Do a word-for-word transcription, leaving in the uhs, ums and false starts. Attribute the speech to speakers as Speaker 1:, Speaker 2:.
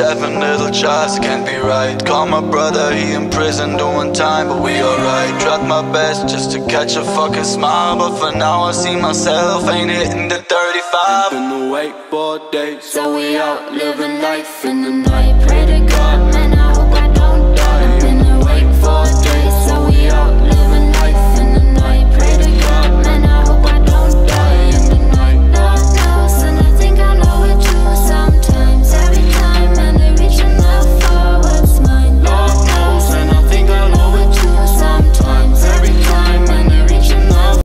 Speaker 1: seven little tries, it can't be right. Call my brother, he in prison doing time, but we alright. Tried my best just to catch a fucking smile, but for now I see myself ain't hitting the thirty-five.
Speaker 2: Been awake for days,
Speaker 3: so we out living life in the night. Pray to